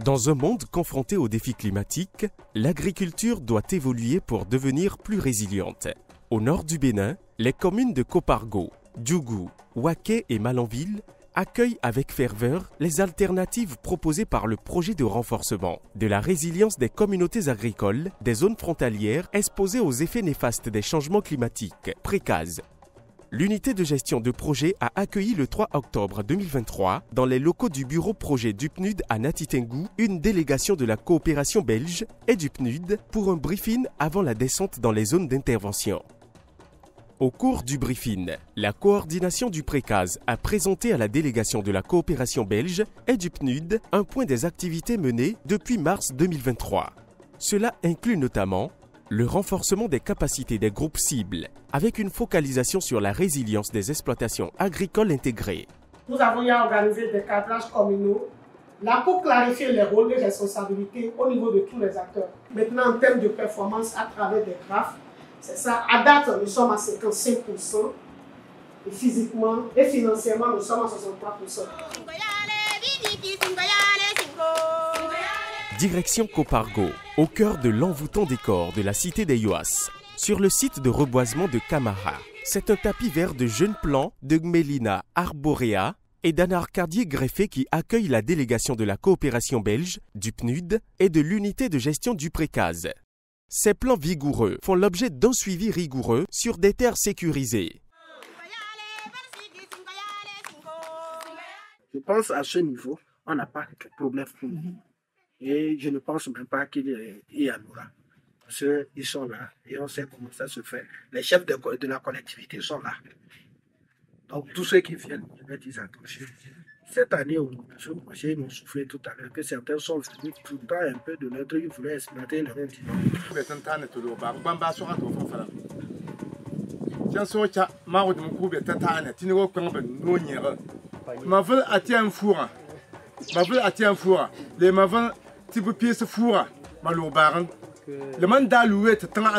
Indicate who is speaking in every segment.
Speaker 1: Dans un monde confronté aux défis climatiques, l'agriculture doit évoluer pour devenir plus résiliente. Au nord du Bénin, les communes de Kopargo, Djougou, Waké et Malanville accueillent avec ferveur les alternatives proposées par le projet de renforcement de la résilience des communautés agricoles des zones frontalières exposées aux effets néfastes des changements climatiques, PRECAS. L'unité de gestion de projet a accueilli le 3 octobre 2023 dans les locaux du bureau projet du PNUD à Natitengu une délégation de la coopération belge et du PNUD pour un briefing avant la descente dans les zones d'intervention. Au cours du briefing, la coordination du PRECAS a présenté à la délégation de la coopération belge et du PNUD un point des activités menées depuis mars 2023. Cela inclut notamment le renforcement des capacités des groupes cibles, avec une focalisation sur la résilience des exploitations agricoles intégrées.
Speaker 2: Nous avons organisé des cadrages communaux, là pour clarifier les rôles et responsabilités au niveau de tous les acteurs. Maintenant, en termes de performance à travers des graphes, c'est ça. À date, nous sommes à 55%, et physiquement et financièrement, nous sommes à 63%.
Speaker 1: Direction Kopargo, au cœur de l'envoûtant décor de la cité des Yoas, sur le site de reboisement de Kamara. C'est un tapis vert de jeunes plants de Gmelina arborea et d'anarcadier greffé qui accueille la délégation de la coopération belge, du PNUD et de l'unité de gestion du PRECAS. Ces plants vigoureux font l'objet d'un suivi rigoureux sur des terres sécurisées.
Speaker 3: Je pense à ce niveau, on n'a pas de problème pour nous. Et je ne pense même pas qu'il y en aura. Parce qu'ils sont là et on sait comment ça se fait. Les chefs de la collectivité sont là. Donc tous ceux qui viennent, je vais dire attention. Cette année, ils m'ont soufflé tout à l'heure que certains sont venus tout le temps un peu de notre, ils voulaient exploiter le rendement.
Speaker 4: Le mandat loué te tend à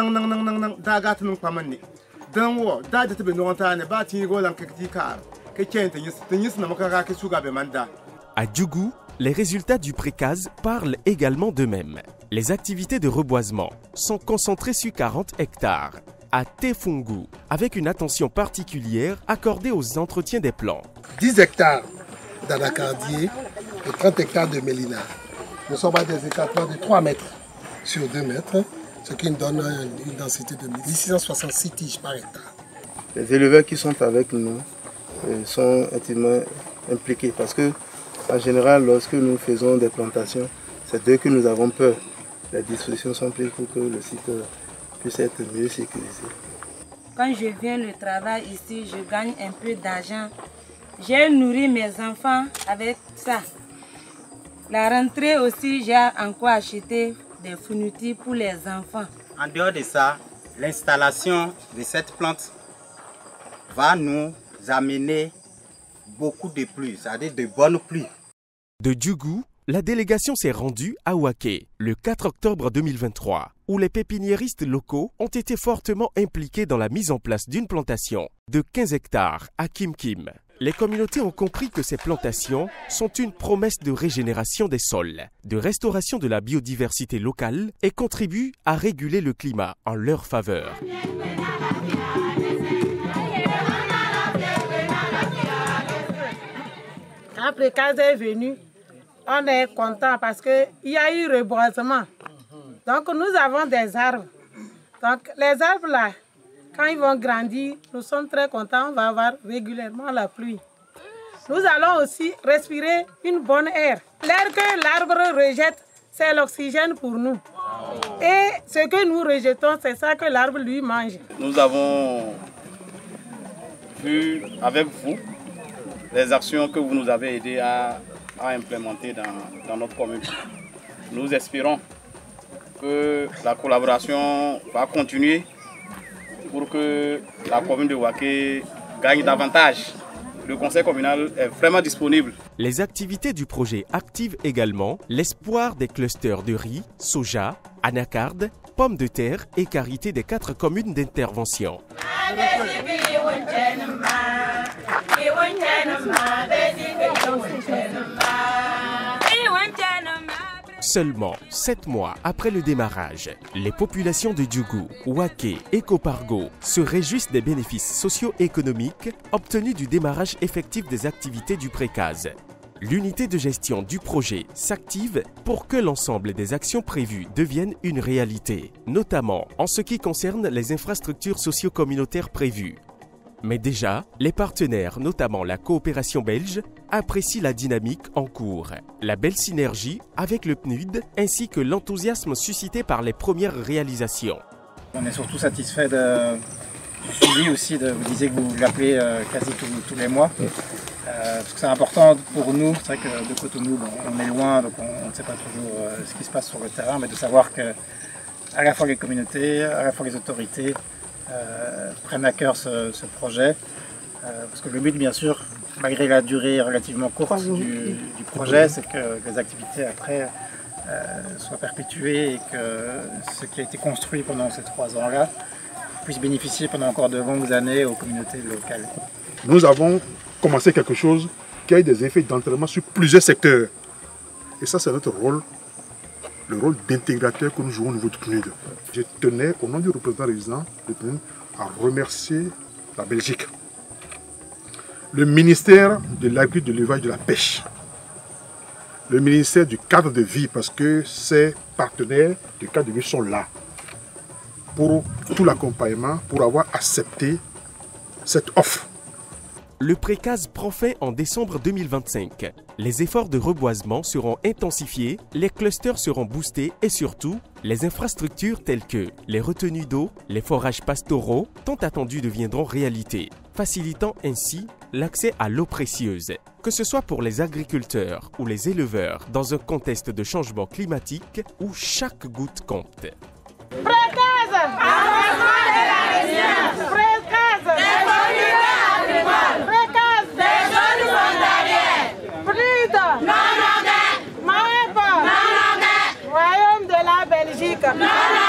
Speaker 1: À Djougou, les résultats du PRECAS parlent également d'eux-mêmes. Les activités de reboisement sont concentrées sur 40 hectares à Tefungu, avec une attention particulière accordée aux entretiens des plants.
Speaker 5: 10 hectares d'anacardier et 30 hectares de mélina. Nous sommes à des écartements de 3 mètres sur 2 mètres, ce qui nous donne une densité de 1666 tiges par hectare.
Speaker 6: Les éleveurs qui sont avec nous sont intimement impliqués parce que, en général, lorsque nous faisons des plantations, c'est d'eux que nous avons peur. Les dispositions sont prises pour que le site puisse être mieux sécurisé.
Speaker 7: Quand je viens le travail ici, je gagne un peu d'argent. J'ai nourri mes enfants avec ça. La rentrée aussi, j'ai encore acheté des fournitures pour les enfants.
Speaker 8: En dehors de ça, l'installation de cette plante va nous amener beaucoup de pluie, c'est-à-dire de bonnes pluies.
Speaker 1: De Djougou, la délégation s'est rendue à Waké le 4 octobre 2023, où les pépiniéristes locaux ont été fortement impliqués dans la mise en place d'une plantation de 15 hectares à Kimkim. Les communautés ont compris que ces plantations sont une promesse de régénération des sols, de restauration de la biodiversité locale et contribuent à réguler le climat en leur faveur.
Speaker 2: Quand PRECAS est venu, on est content parce qu'il y a eu reboisement. Donc nous avons des arbres. Donc les arbres là, quand ils vont grandir, nous sommes très contents, on va avoir régulièrement la pluie. Nous allons aussi respirer une bonne air. L'air que l'arbre rejette, c'est l'oxygène pour nous. Et ce que nous rejetons, c'est ça que l'arbre lui mange.
Speaker 9: Nous avons vu avec vous les actions que vous nous avez aidé à implémenter dans notre commune. Nous espérons que la collaboration va continuer pour que la commune de Waké gagne davantage. Le conseil communal est vraiment disponible.
Speaker 1: Les activités du projet activent également l'espoir des clusters de riz, soja, anacarde, pommes de terre et karité des 4 communes d'intervention. Seulement 7 mois après le démarrage, les populations de Djougou, Waké et Kopargo se réjouissent des bénéfices socio-économiques obtenus du démarrage effectif des activités du Précase. L'unité de gestion du projet s'active pour que l'ensemble des actions prévues deviennent une réalité, notamment en ce qui concerne les infrastructures socio-communautaires prévues. Mais déjà, les partenaires, notamment la coopération belge, apprécient la dynamique en cours, la belle synergie avec le PNUD ainsi que l'enthousiasme suscité par les premières réalisations.
Speaker 10: On est surtout satisfait du suivi aussi, vous disiez que vous l'appelez quasi tous les mois. Parce que c'est important pour nous, c'est vrai que de Cotonou, on est loin, donc on ne sait pas toujours ce qui se passe sur le terrain, mais de savoir que à la fois les communautés, à la fois les autorités prennent à cœur ce projet. Parce que le but, bien sûr, malgré la durée relativement courte du projet, c'est que les activités après soient perpétuées et que ce qui a été construit pendant ces 3 ans-là puisse bénéficier pendant encore de longues années aux communautés locales.
Speaker 11: Nous avons commencé quelque chose qui a eu des effets d'entraînement sur plusieurs secteurs. Et ça, c'est notre rôle, le rôle d'intégrateur que nous jouons au niveau du PNUD. Je tenais, au nom du représentant résident du PNUD, à remercier la Belgique, le ministère de l'Agriculture, de l'Élevage et de la Pêche, le ministère du cadre de vie, parce que ces partenaires du cadre de vie sont là pour tout l'accompagnement, pour avoir accepté cette offre.
Speaker 1: Le Précase prend fin en décembre 2025. Les efforts de reboisement seront intensifiés, les clusters seront boostés et surtout, les infrastructures telles que les retenues d'eau, les forages pastoraux, tant attendus deviendront réalité, facilitant ainsi l'accès à l'eau précieuse, que ce soit pour les agriculteurs ou les éleveurs dans un contexte de changement climatique où chaque goutte compte.
Speaker 2: Précase, avancement de la région. Précase, Précase, des zones frontalières. PNUD, non-anglais. Royaume de la Belgique.